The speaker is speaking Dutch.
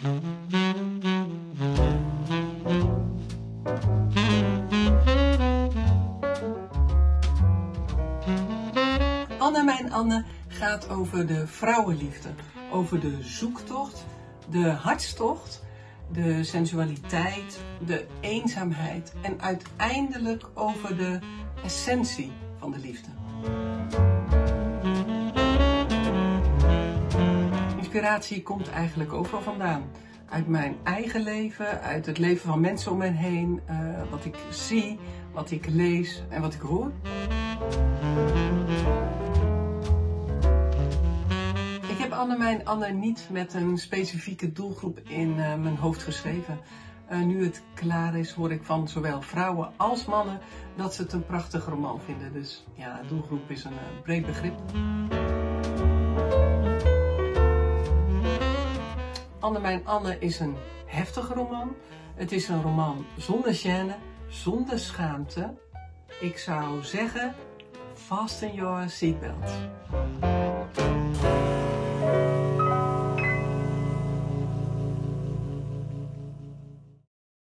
Anne, mijn Anne gaat over de vrouwenliefde, over de zoektocht, de hartstocht, de sensualiteit, de eenzaamheid en uiteindelijk over de essentie van de liefde. Inspiratie komt eigenlijk overal vandaan. Uit mijn eigen leven, uit het leven van mensen om me heen, wat ik zie, wat ik lees en wat ik hoor. Ik heb Anne, mijn Anne niet met een specifieke doelgroep in mijn hoofd geschreven. Nu het klaar is, hoor ik van zowel vrouwen als mannen dat ze het een prachtige roman vinden. Dus ja, doelgroep is een breed begrip. Anne, mijn Anne is een heftige roman. Het is een roman zonder gêne, zonder schaamte. Ik zou zeggen, fasten your seatbelt.